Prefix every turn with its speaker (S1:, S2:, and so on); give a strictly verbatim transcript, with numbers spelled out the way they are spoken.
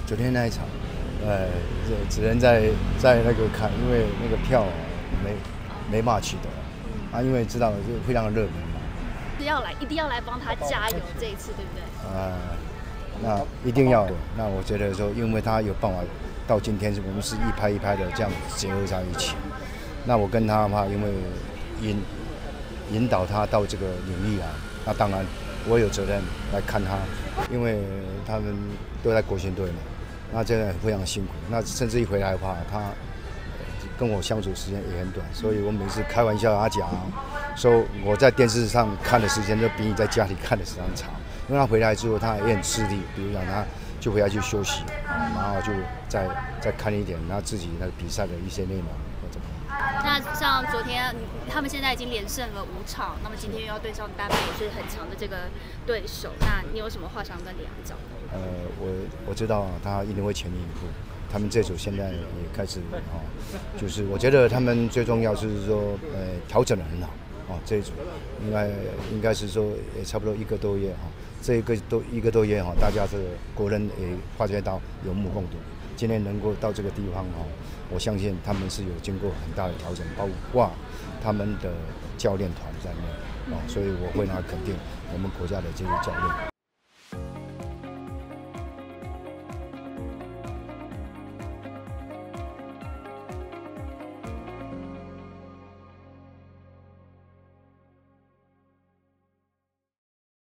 S1: 昨天那一场，呃，只能在在那个看，因为那个票没没办法取得啊，因为知道就非常的热门嘛。
S2: 是要来，一定要来帮他加油这一次，对不对？
S1: 啊、那一定要。那我觉得说，因为他有办法到今天，我们是一拍一拍的这样结合在一起。那我跟他的话，因为引引导他到这个领域啊，那当然我有责任来看他，因为他们都在国训队嘛，那真的非常辛苦。那甚至一回来的话，他跟我相处时间也很短，所以我每次开玩笑他讲说我在电视上看的时间都比你在家里看的时间长，因为他回来之后他也很吃力，比如讲他就回来去休息，然后就再再看一点他自己那个比赛的一些内容或怎么样。
S2: 那像昨天他们现在已经连胜了五场，那么今天又要对上丹麦也是很强的这个对手，那你有什么话想跟李航讲？
S1: 呃，我我知道他一定会全力以赴。他们这组现在也开始哦，就是我觉得他们最重要是说，呃，调整得很好哦。这一组应该应该是说也差不多一个多月哈、哦，这一个多一个多月哈、哦，大家这个国人也发觉到有目共睹。今天能够到这个地方哦，我相信他们是有经过很大的调整，包括他们的教练团在内哦，所以我会拿肯定我们国家的这些教练。